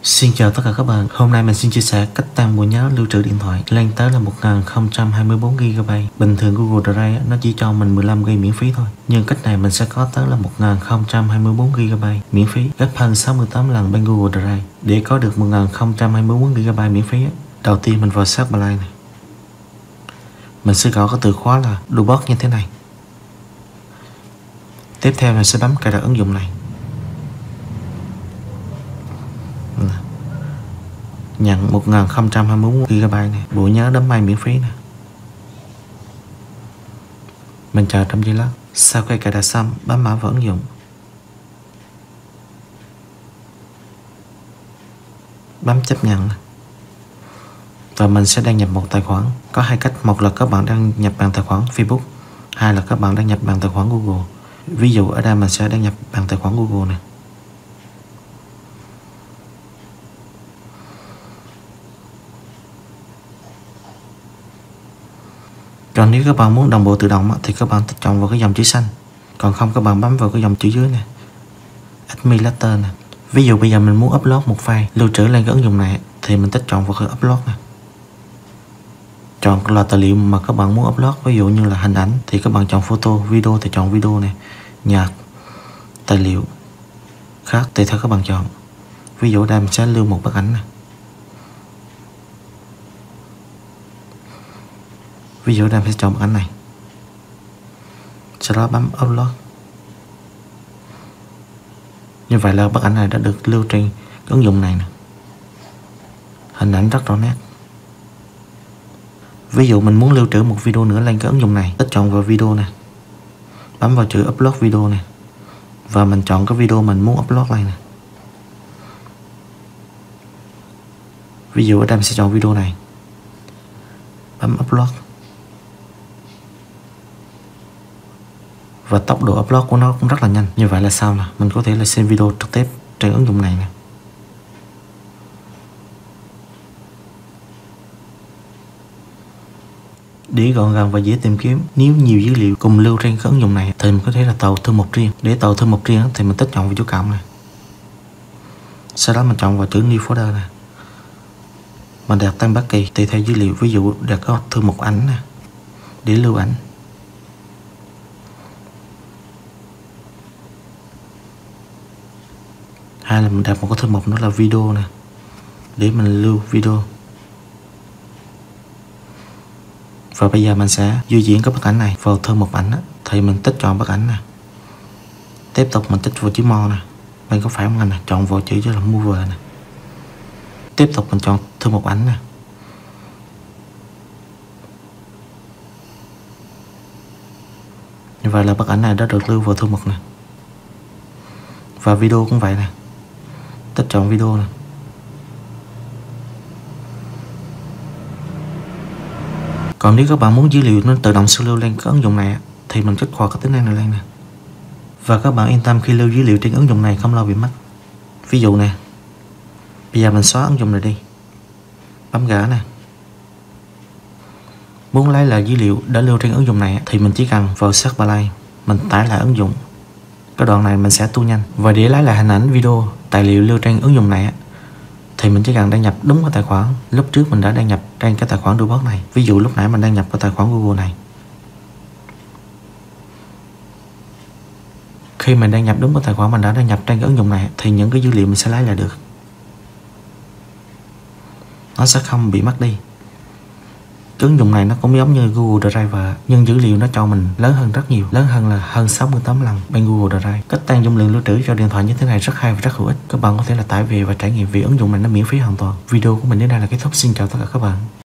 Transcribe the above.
Xin chào tất cả các bạn, hôm nay mình xin chia sẻ cách tăng bộ nhớ lưu trữ điện thoại lên tới là 1024GB. Bình thường Google Drive nó chỉ cho mình 15GB miễn phí thôi, nhưng cách này mình sẽ có tới là 1024GB miễn phí, gấp hơn 68 lần bên Google Drive. Để có được 1024GB miễn phí, đầu tiên mình vào search bài này. Mình sẽ gõ cái từ khóa là Dropbox như thế này. Tiếp theo mình sẽ bấm cài đặt ứng dụng này. Nhận 1024GB này, bộ nhớ đám mây miễn phí nè. Mình chờ trong giây lát. Sau khi cài đặt xong, bấm mã vào ứng dụng. Bấm chấp nhận. Và mình sẽ đăng nhập một tài khoản. Có hai cách, một là các bạn đăng nhập bằng tài khoản Facebook, hai là các bạn đăng nhập bằng tài khoản Google. Ví dụ ở đây mình sẽ đăng nhập bằng tài khoản Google này. Còn nếu các bạn muốn đồng bộ tự động thì các bạn tích chọn vào cái dòng chữ xanh. Còn không các bạn bấm vào cái dòng chữ dưới này, Admin Letter này. Ví dụ bây giờ mình muốn upload một file lưu trữ lên cái ứng dụng này thì mình tích chọn vào cái upload này. Chọn là tài liệu mà các bạn muốn upload, ví dụ như là hình ảnh thì các bạn chọn photo, video thì chọn video này, nhạc, tài liệu khác tùy theo các bạn chọn. Ví dụ đây mình sẽ lưu một bức ảnh này. Ví dụ đây mình sẽ chọn bức ảnh này. Sau đó bấm upload. Như vậy là bức ảnh này đã được lưu trên ứng dụng này nè. Hình ảnh rất rõ nét. Ví dụ mình muốn lưu trữ một video nữa lên cái ứng dụng này, tích chọn vào video này, bấm vào chữ upload video này và mình chọn cái video mình muốn upload lên này. Ví dụ ở đây mình sẽ chọn video này, bấm upload. Và tốc độ upload của nó cũng rất là nhanh. Như vậy là sao nè, mình có thể là xem video trực tiếp trên ứng dụng này nè. Để gọn gàng và dễ tìm kiếm, nếu nhiều dữ liệu cùng lưu trên cái ứng dụng này thì mình có thể là tạo thư mục riêng. Để tạo thư mục riêng thì mình tích chọn vào dấu cộng này. Sau đó mình chọn vào chữ New Folder này. Mình đặt tên bất kỳ tùy theo dữ liệu, ví dụ đặt có thư mục ảnh nè để lưu ảnh. Hay là mình đặt một cái thư mục nữa là video nè để mình lưu video. Và bây giờ mình sẽ di chuyển cái bức ảnh này vào thư mục ảnh thì mình tích chọn bức ảnh nè. Tiếp tục mình tích vào chữ More nè, bên có phải mình nè, chọn vào chữ là Move nè. Tiếp tục mình chọn thư mục ảnh nè. Như vậy là bức ảnh này đã được lưu vào thư mục nè. Và video cũng vậy nè, tích chọn video nè. Còn nếu các bạn muốn dữ liệu nó tự động siêu lưu lên cái ứng dụng này thì mình kích hoạt cái tính năng này lên nè. Và các bạn yên tâm khi lưu dữ liệu trên ứng dụng này không lo bị mất. Ví dụ nè, bây giờ mình xóa ứng dụng này đi, bấm gã nè. Muốn lấy lại dữ liệu đã lưu trên ứng dụng này thì mình chỉ cần vào search bar, mình tải lại ứng dụng. Cái đoạn này mình sẽ tu nhanh. Và để lấy lại hình ảnh, video, tài liệu lưu trên ứng dụng này thì mình chỉ cần đăng nhập đúng cái tài khoản lúc trước mình đã đăng nhập trên cái tài khoản Dropbox này. Ví dụ lúc nãy mình đăng nhập vào tài khoản Google này. Khi mình đăng nhập đúng cái tài khoản mình đã đăng nhập trên cái ứng dụng này thì những cái dữ liệu mình sẽ lấy lại được. Nó sẽ không bị mất đi. Cái ứng dụng này nó cũng giống như Google Drive nhưng dữ liệu nó cho mình lớn hơn rất nhiều, lớn hơn là hơn 68 lần bên Google Drive. Cách tăng dung lượng lưu trữ cho điện thoại như thế này rất hay và rất hữu ích. Các bạn có thể là tải về và trải nghiệm vì ứng dụng này nó miễn phí hoàn toàn. Video của mình đến đây là kết thúc. Xin chào tất cả các bạn.